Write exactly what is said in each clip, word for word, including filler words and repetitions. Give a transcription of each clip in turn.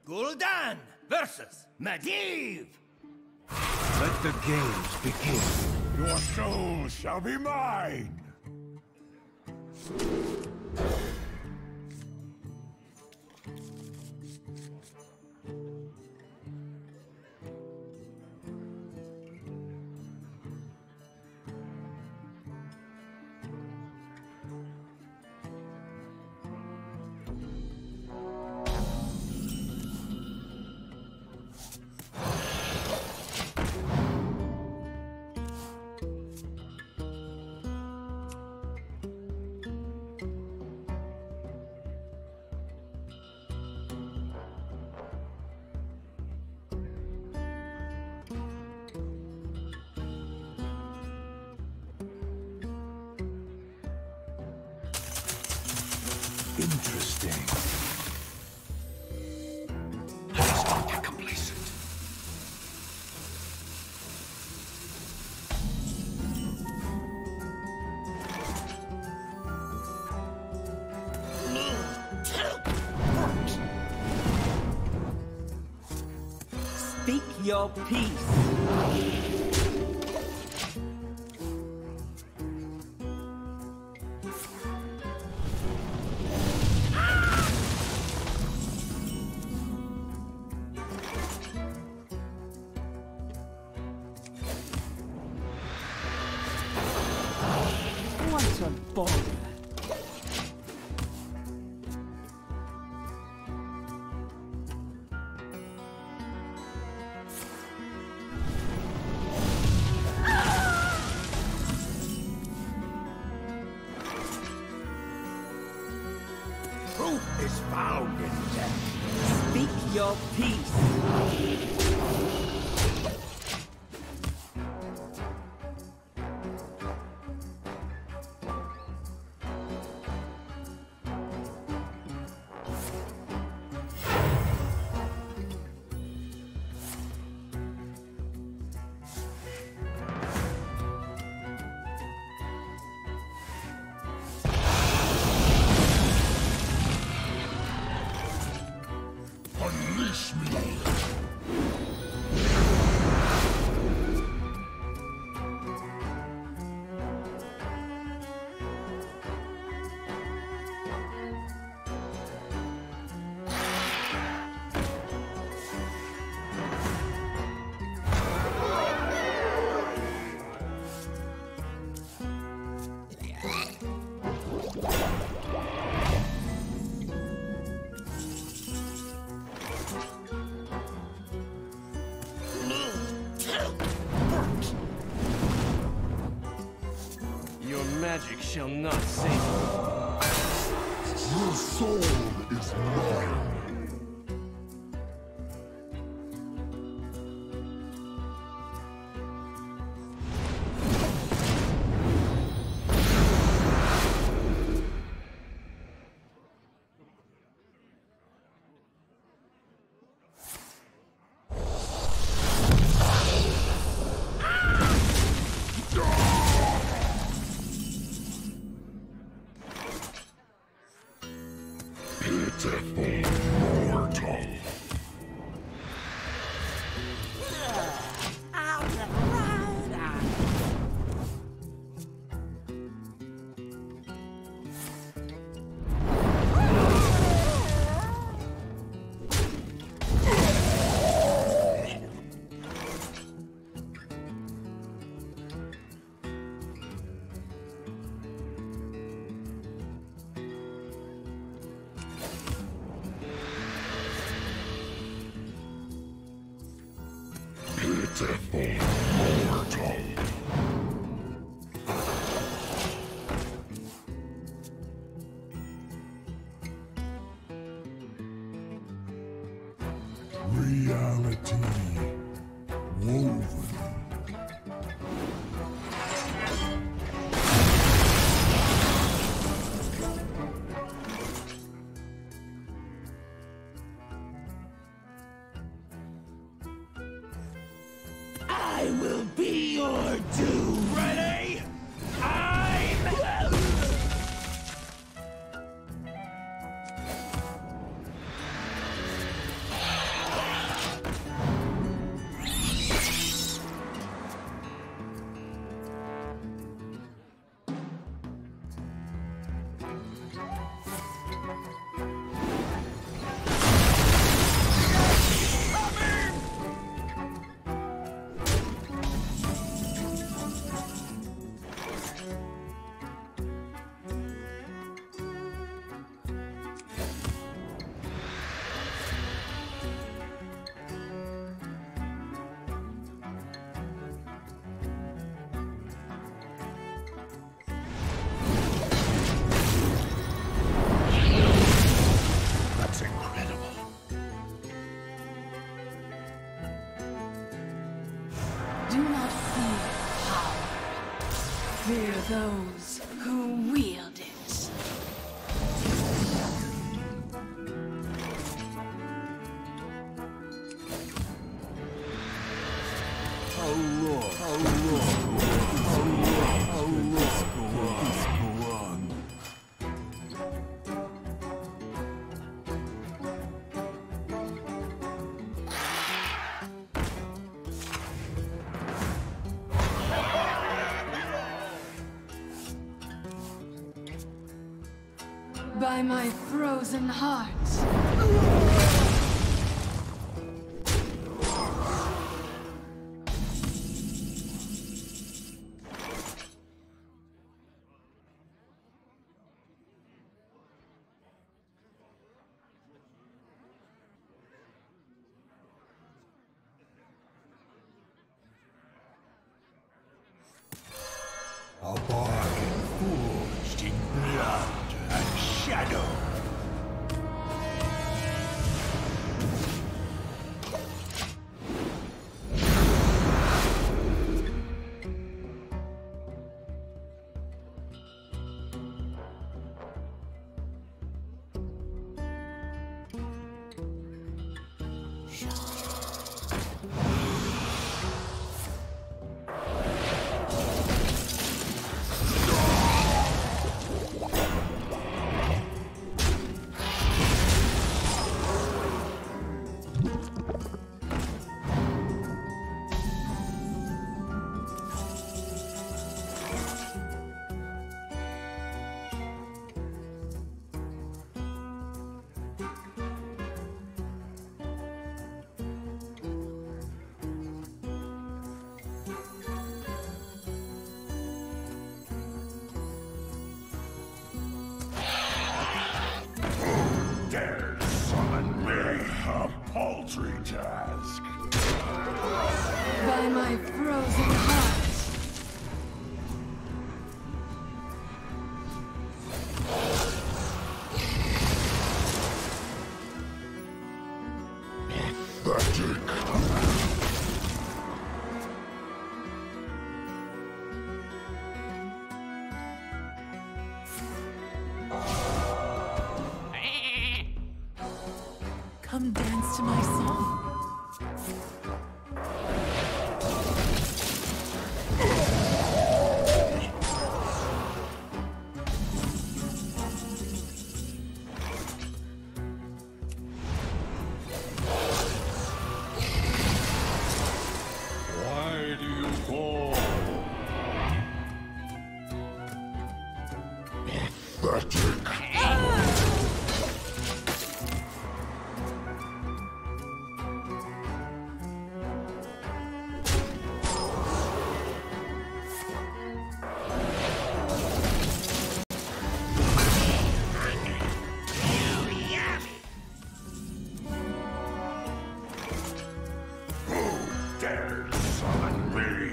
Gul'dan versus Medivh! Let the games begin. Your soul shall be mine! Interesting. Let's not get complacent. Speak your peace. What a bother. Truth is found in death. Speak your peace. Unleash me! Your magic shall not save you. Your soul is mine! Pitiful mortal! Pitiful mortal! Reality woven. I will be your doom! Ready? I'm... Fear those who wield it. How long? How long? How long? How long will this go on? By my frozen heart. A bargain forged in blood and shadow. Paltry task. By my frozen heart. Pathetic. Come dance to my song. Why do you call? Pathetic. Dares summon me?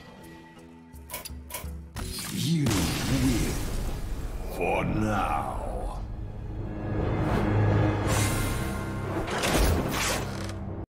You win. For now.